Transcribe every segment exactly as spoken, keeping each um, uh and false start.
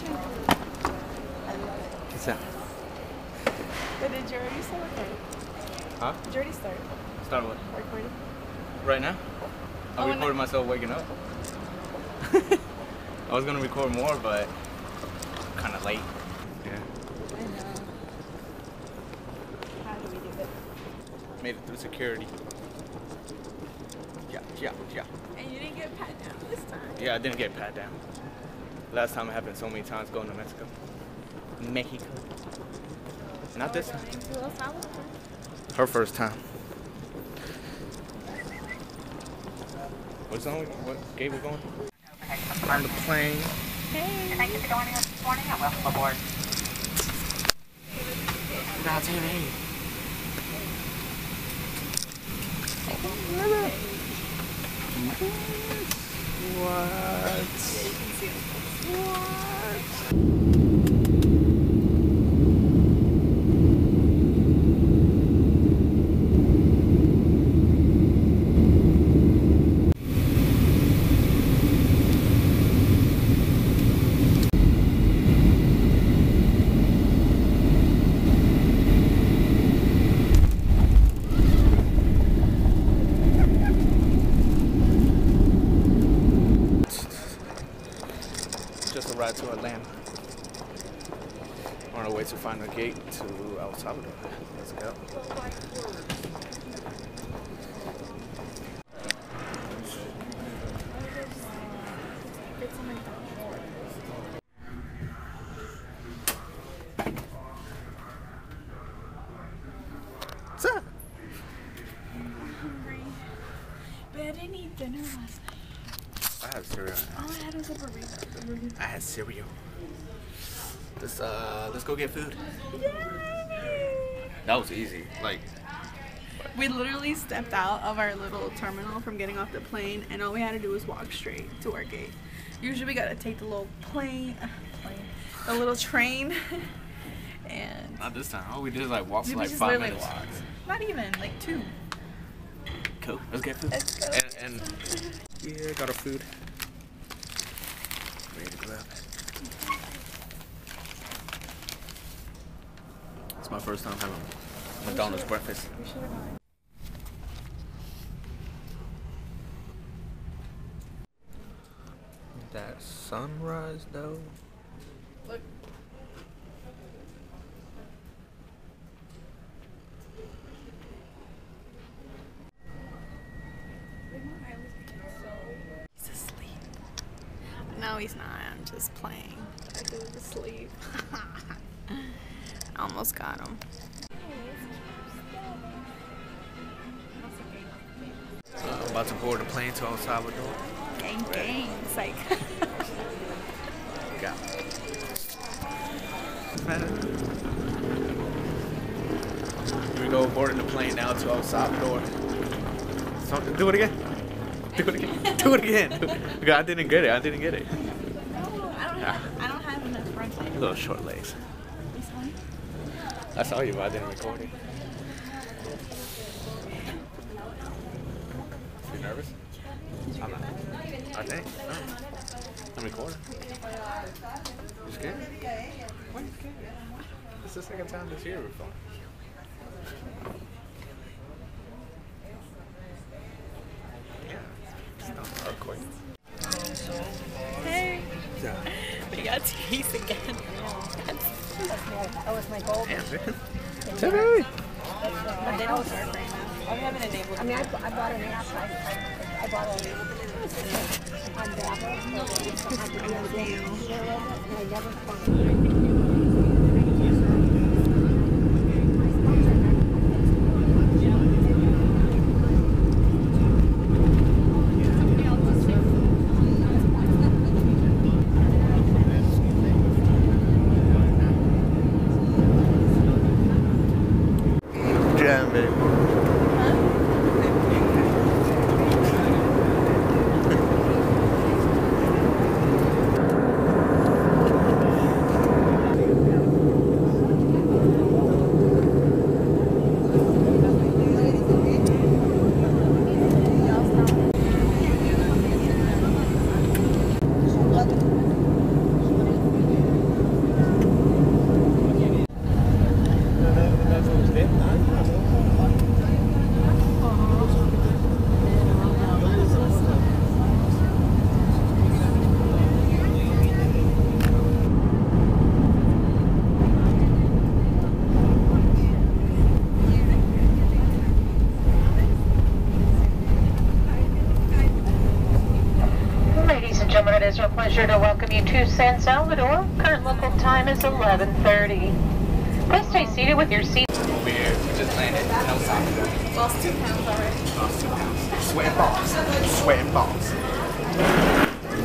actually really good. I love it. What's that? But did you already start recording? Huh? Did you already start Start what? recording? Right now? I'm Oh, recording myself waking up. I was gonna record more, but kind of late. Yeah. I know. How do we do it? Made it through security. Yeah, yeah, yeah. And you didn't get pat down this time. Yeah, I didn't get pat down. Last time it happened so many times going to Mexico. Mexico. Not this time. Her first time. What song? What gate we're going? On the plane. Hey. Thank you for joining us this morning and welcome aboard. Now T V. What? What? Just arrived to Atlanta. On our way to find a gate to El Salvador. Let's go. What's up? I'm hungry. But I didn't eat dinner last night. I had cereal. All I had was a burrito. I had cereal. Let's uh, let's go get food. Yay! That was easy. Like, We literally stepped out of our little terminal from getting off the plane, and all we had to do was walk straight to our gate. Usually we gotta take the little plane, uh, plane the little train, and not this time. All we did is like walk we for like just five literally minutes. walked. Not even like two. Cool. Let's get food. Let's go. And, and yeah, got our food. Ready to grab it. It's my first time having McDonald's breakfast. We should have gone. That sunrise though. Look. He's asleep. No, he's not. I'm just playing. I go to sleep. I almost got him. Uh, I'm about to board the plane to El Salvador. Gang, gang. It's like. Got Here we go, boarding the plane now to El Salvador. So, do it again. Do it again. Do it again. I didn't get it. I didn't get it. No, I don't have. I don't have enough front legs. Little short legs. This one. I saw you, but I didn't record it. You nervous? I'm not. I think. No. I'm recording. You scared? Why are you scared? It's the second time this year we're filming. Yeah. It's not an earthquake. Hey. Yeah. We got teased again. That was my goal. Damn, man. But they don't work right now. I haven't enabled. I mean, I, I bought an app. I, I, I bought a on Dabble. And I never found Jam, baby. It's our pleasure to welcome you to San Salvador. Current local time is eleven thirty. Please stay seated with your seat. We're here. We just landed. No Salvador. Lost two pounds already. Lost two pounds. Sweating balls. Sweating balls.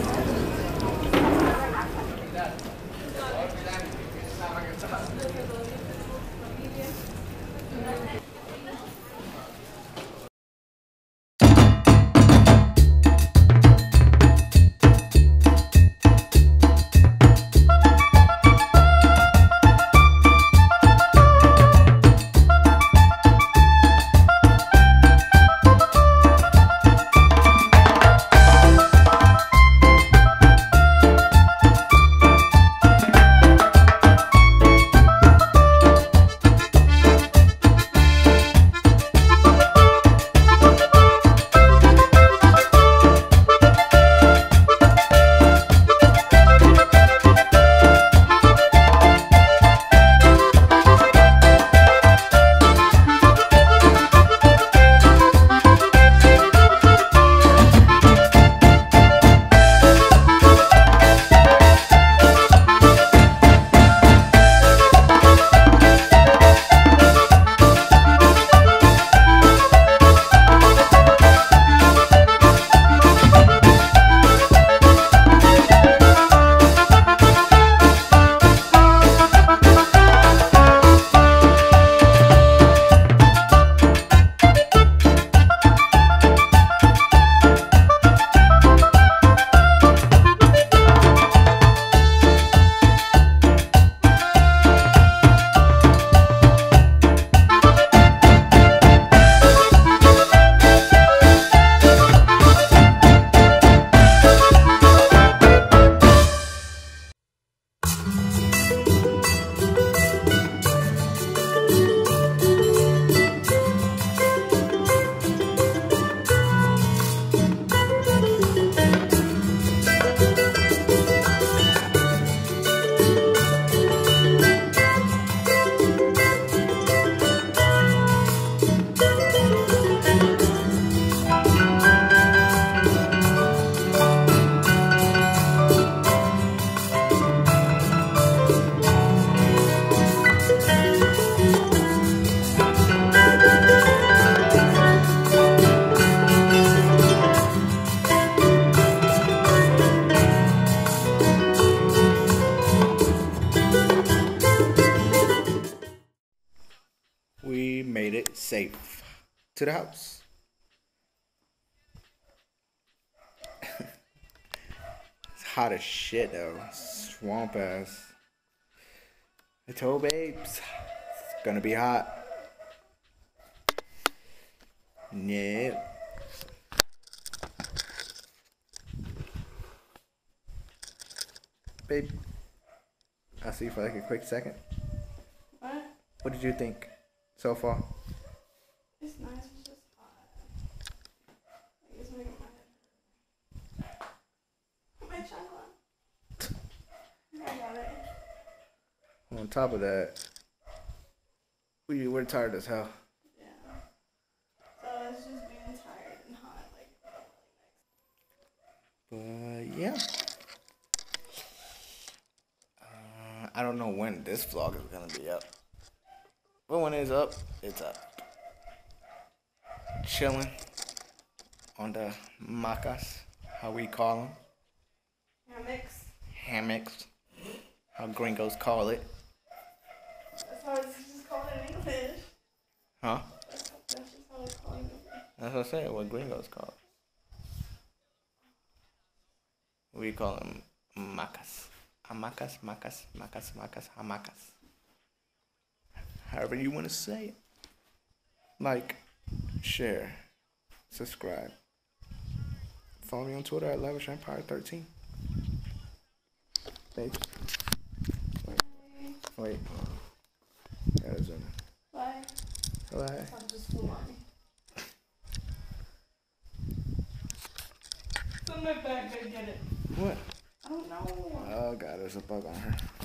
We made it safe to the house. It's hot as shit though. Swamp ass. I told babes it's gonna be hot. Yeah. Babe, I'll see you for like a quick second. What? What did you think so far? It's nice, it's just hot. I guess making my head hurt. My chocolate. I got it. On top of that, we, we're tired as hell. Yeah. So it's just being tired and hot. Like, But yeah. Uh, I don't know when this vlog is gonna be up. But when it's up, it's up. Chilling on the macas, how we call them. hammocks. Hammocks, how gringos call it. That's how it's just called in English. Huh? That's, that's just how it's called in English. That's what I said, what gringos call it. We call them macas. Hamacas, macas, macas, macas, hamacas. However you want to say it. Like, share, subscribe. Follow me on Twitter at Lavish Empire thirteen. Babe. Wait. Wait. That is in. Bye. Bye. I'm just flew on me. It's on my back, I get it. What? I don't know. Oh god, there's a bug on her.